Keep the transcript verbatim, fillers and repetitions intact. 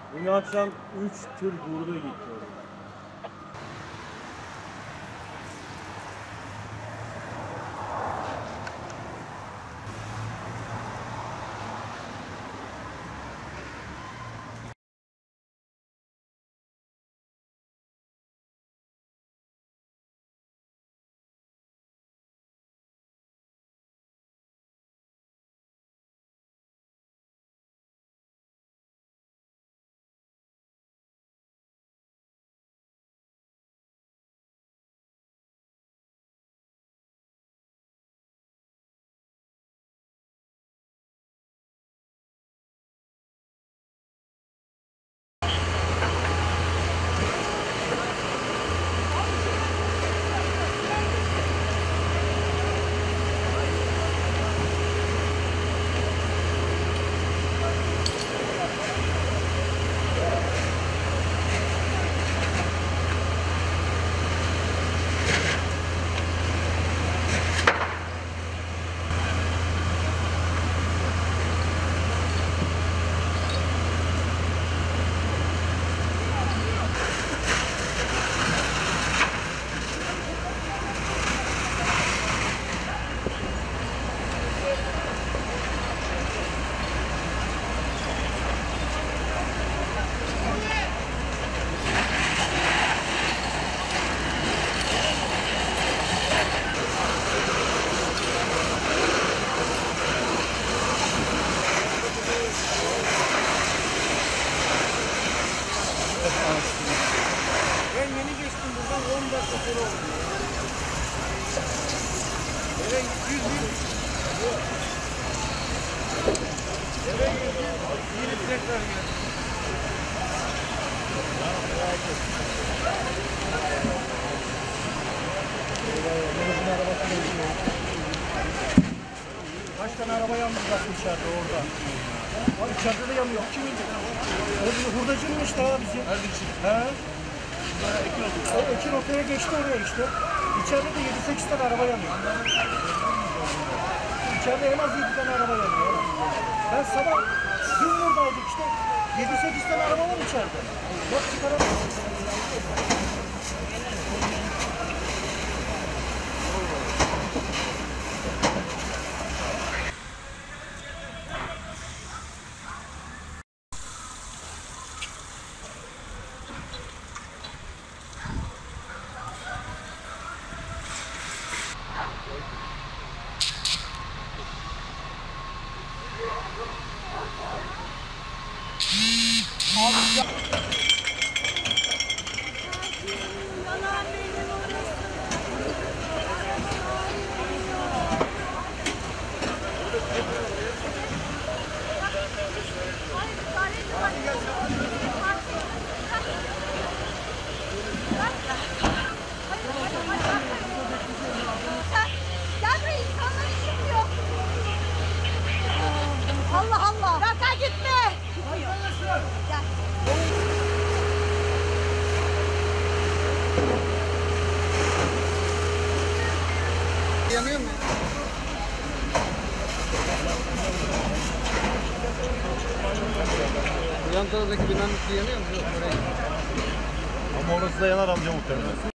Dün akşam üç tır burada gitti. Ben yeni geçtim buradan on dakika sonra oldu. Eve yüz bin. Eve girdim. Yeni tekrar geldim. Kaç tane araba yandı zaten içeride orada. Abi içeride de yanıyor. Kim indi? O hurdacının işte abi bizim. Nerede için? He. O Ekin Oto'ya geçti oraya işte. İçeride de yedi sekiz tane araba yanıyor. İçeride en az yedi tane araba yanıyor. Ben sabah dün buradaydık işte. yedi sekiz tane araba var içeride. Bak çıkaramıyorum. Allah Allah. Raka gitme. Gel. Yanıyor mu? Yan taraftaki binanın yanıyor mu? Yok, oraya. Ama orası da yanar amca muhtemelen.